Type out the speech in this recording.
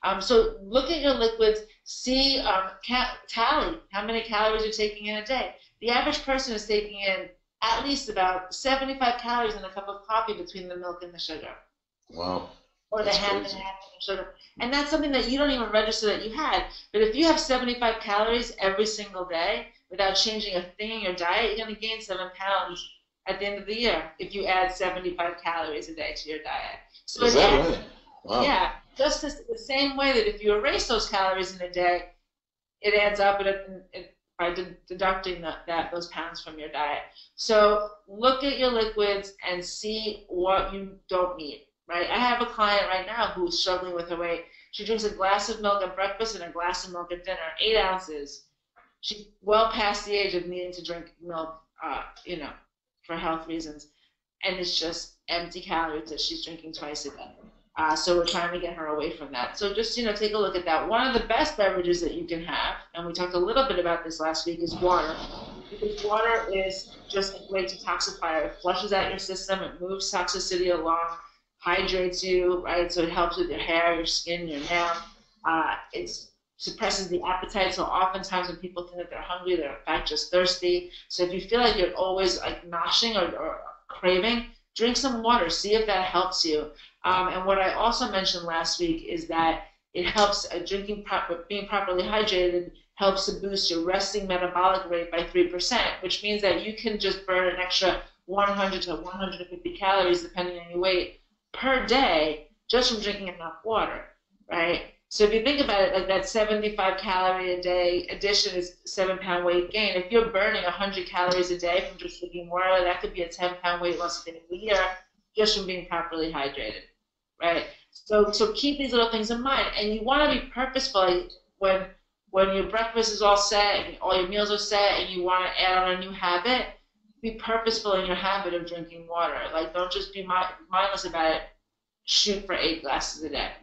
So look at your liquids, see, tally how many calories you're taking in a day. The average person is taking in at least about 75 calories in a cup of coffee between the milk and the sugar, Wow, or the that's half and crazy. half of sugar. And that's something that you don't even register that you had. But if you have 75 calories every single day without changing a thing in your diet, you're going to gain 7 pounds at the end of the year if you add 75 calories a day to your diet. So Is it that adds, right? Wow. yeah, just the same way that if you erase those calories in a day, it adds up by deducting those pounds from your diet. So look at your liquids and see what you don't need. Right? I have a client right now who's struggling with her weight. She drinks a glass of milk at breakfast and a glass of milk at dinner, 8 ounces. She's well past the age of needing to drink milk, for health reasons, and it's just empty calories that she's drinking twice a day. So we're trying to get her away from that. So just take a look at that. One of the best beverages that you can have, and we talked a little bit about this last week, is water. Because water is just a great detoxifier. It flushes out your system, it moves toxicity along, hydrates you, right? So it helps with your hair, your skin, your nail. It suppresses the appetite. So oftentimes when people think that they're hungry, they're in fact just thirsty. So if you feel like you're always like noshing or craving, drink some water. See if that helps you. And what I also mentioned last week is that it helps being properly hydrated helps to boost your resting metabolic rate by 3%, which means that you can just burn an extra 100 to 150 calories, depending on your weight, per day just from drinking enough water, right? So if you think about it, like that 75 calorie a day addition is 7 pound weight gain. If you're burning 100 calories a day from just drinking water, that could be a 10-pound weight loss at the end of the year just from being properly hydrated, right? So keep these little things in mind, and you want to be purposeful when when your breakfast is all set and all your meals are set, and you want to add on a new habit. Be purposeful in your habit of drinking water. Like, don't just be mindless about it. Shoot for 8 glasses a day.